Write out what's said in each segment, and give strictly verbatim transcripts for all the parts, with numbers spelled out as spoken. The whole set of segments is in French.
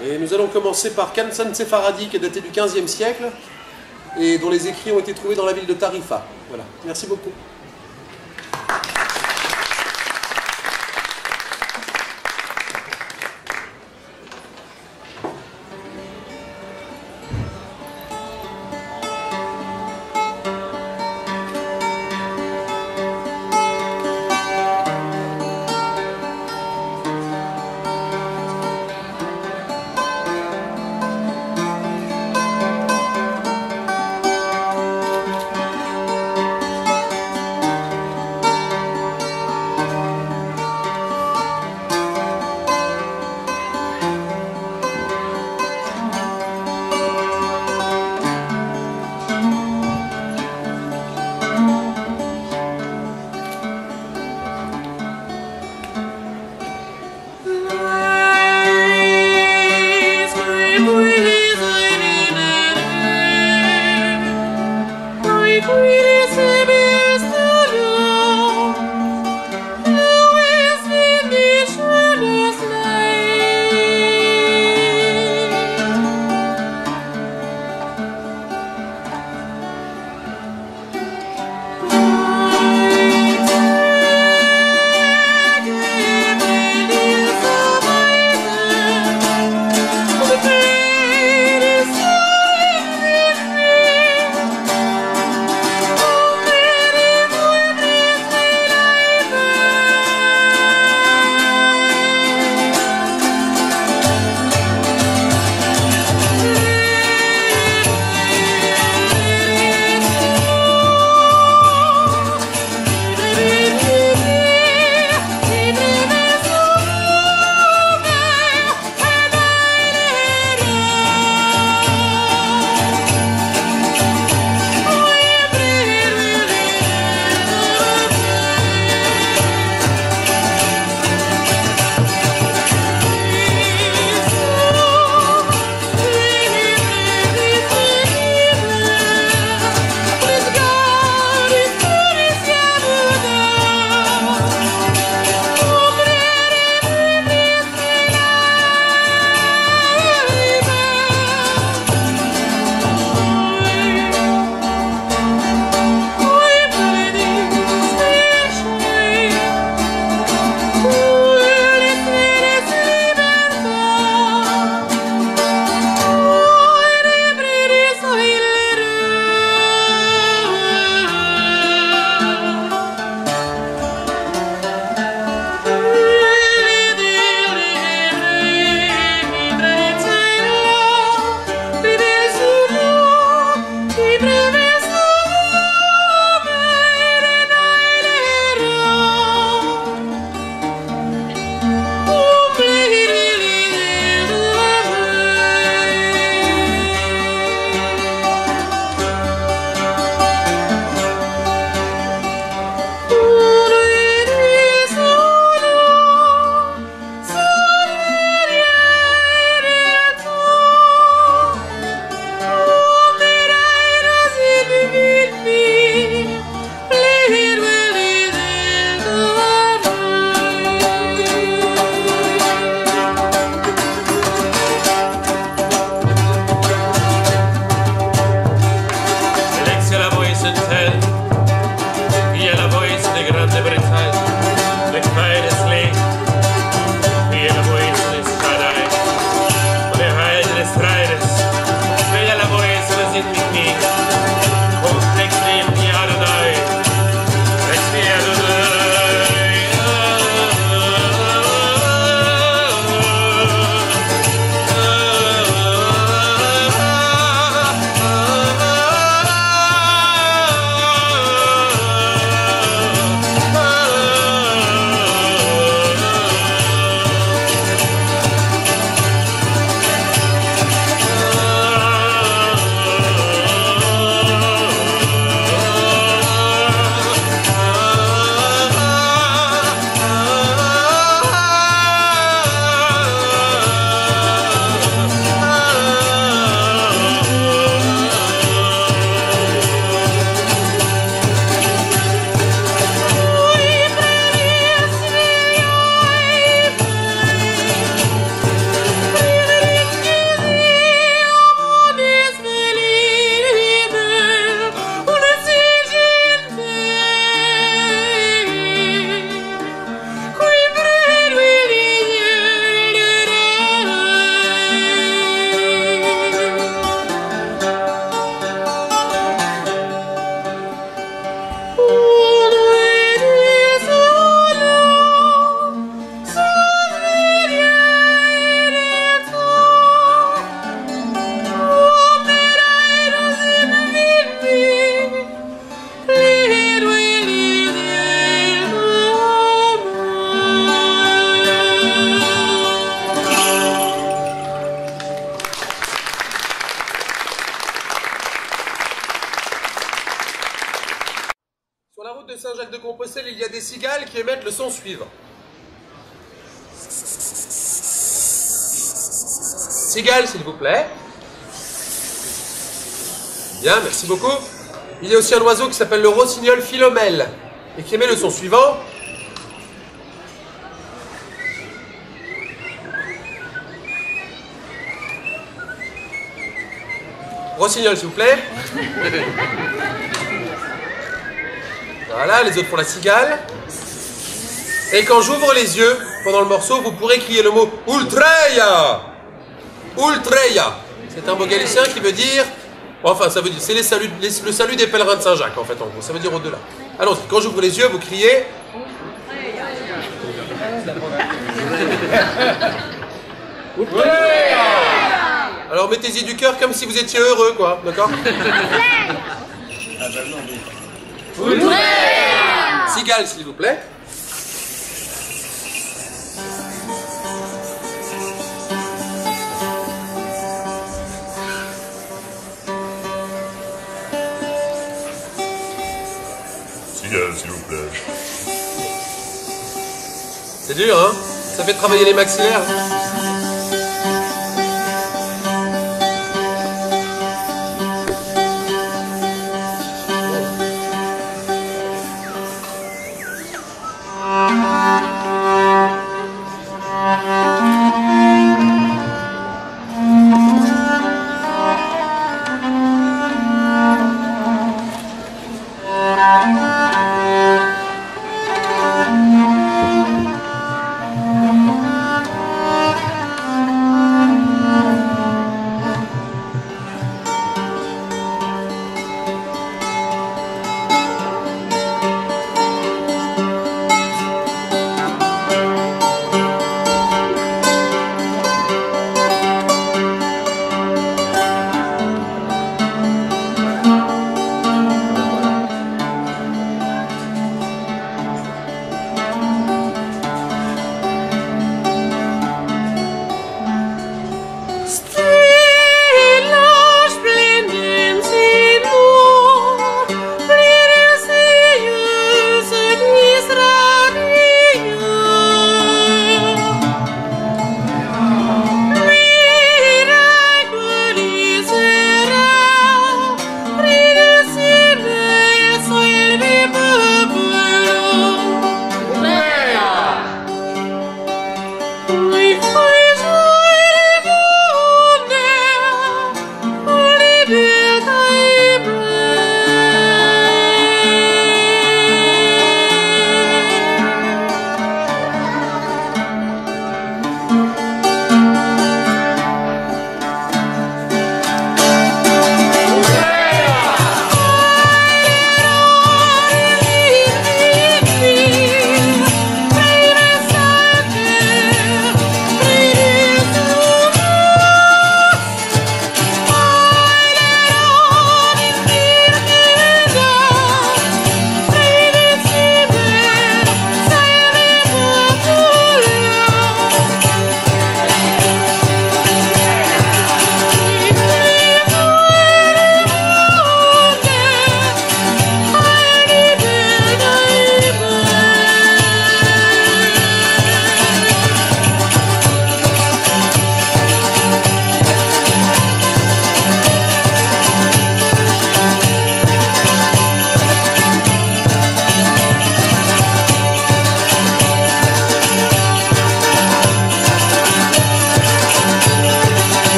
Et nous allons commencer par Kansan Sefaradi, qui est daté du quinzième siècle, et dont les écrits ont été trouvés dans la ville de Tarifa. Voilà, merci beaucoup. la route de Saint-Jacques-de-Compostelle, il y a des cigales qui émettent le son suivant. Cigale, s'il vous plaît. Bien, merci beaucoup. Il y a aussi un oiseau qui s'appelle le rossignol philomèle et qui émet le son suivant. Rossignol, s'il vous plaît. Voilà, les autres font la cigale. Et quand j'ouvre les yeux pendant le morceau, vous pourrez crier le mot Ultreya. Ultreya. C'est un mot galicien qui veut dire... Enfin, ça veut dire... C'est les saluts, les, le salut des pèlerins de Saint-Jacques, en fait, en gros. Ça veut dire au-delà. Allons-y. Quand j'ouvre les yeux, vous criez... Ultreya. Alors mettez-y du cœur comme si vous étiez heureux, quoi. D'accord? Cigale, s'il vous plaît. Cigale, s'il vous plaît. C'est dur, hein? Ça fait travailler les maxillaires.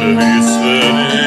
service veni